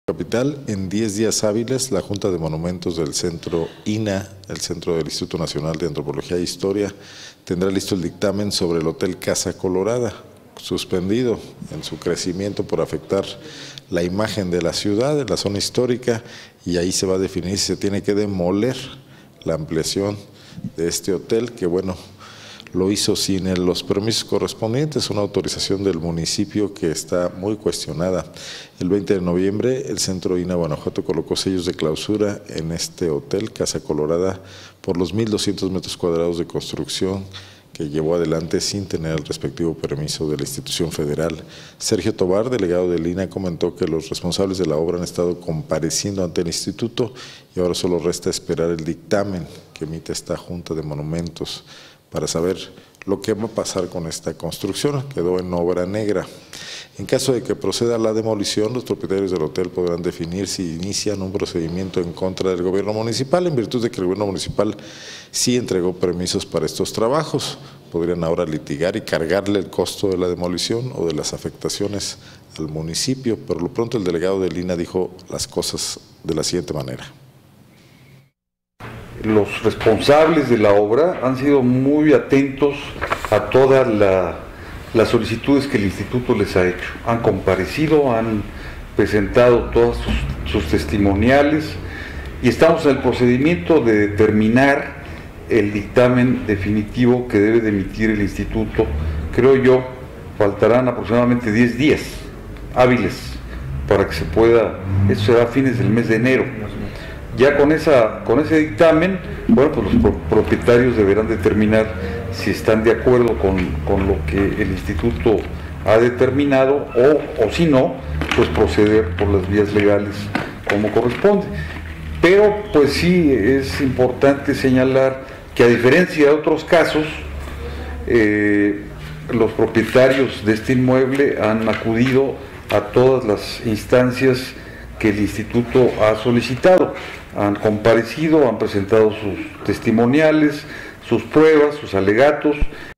Capital, en 10 días hábiles, la Junta de Monumentos del Centro INA, el Centro del Instituto Nacional de Antropología e Historia, tendrá listo el dictamen sobre el Hotel Casa Colorada, suspendido en su crecimiento por afectar la imagen de la ciudad, de la zona histórica, y ahí se va a definir si se tiene que demoler la ampliación de este hotel, que bueno, lo hizo sin los permisos correspondientes, una autorización del municipio que está muy cuestionada. El 20 de noviembre, el Centro INA Guanajuato colocó sellos de clausura en este hotel, Casa Colorada, por los 1,200 metros cuadrados de construcción que llevó adelante sin tener el respectivo permiso de la institución federal. Sergio Tobar, delegado del INA, comentó que los responsables de la obra han estado compareciendo ante el instituto y ahora solo resta esperar el dictamen que emite esta Junta de Monumentos para saber lo que va a pasar con esta construcción. Quedó en obra negra. En caso de que proceda la demolición, los propietarios del hotel podrán definir si inician un procedimiento en contra del gobierno municipal, en virtud de que el gobierno municipal sí entregó permisos para estos trabajos. Podrían ahora litigar y cargarle el costo de la demolición o de las afectaciones al municipio. Por lo pronto, el delegado del INA dijo las cosas de la siguiente manera. Los responsables de la obra han sido muy atentos a todas las solicitudes que el instituto les ha hecho. Han comparecido, han presentado todos sus testimoniales y estamos en el procedimiento de determinar el dictamen definitivo que debe de emitir el instituto. Creo yo, faltarán aproximadamente 10 días hábiles para que se pueda, esto será a fines del mes de enero. Ya con ese dictamen, bueno, pues los propietarios deberán determinar si están de acuerdo con lo que el instituto ha determinado o si no, pues proceder por las vías legales como corresponde. Pero pues sí es importante señalar que a diferencia de otros casos, los propietarios de este inmueble han acudido a todas las instancias que el instituto ha solicitado. Han comparecido, han presentado sus testimoniales, sus pruebas, sus alegatos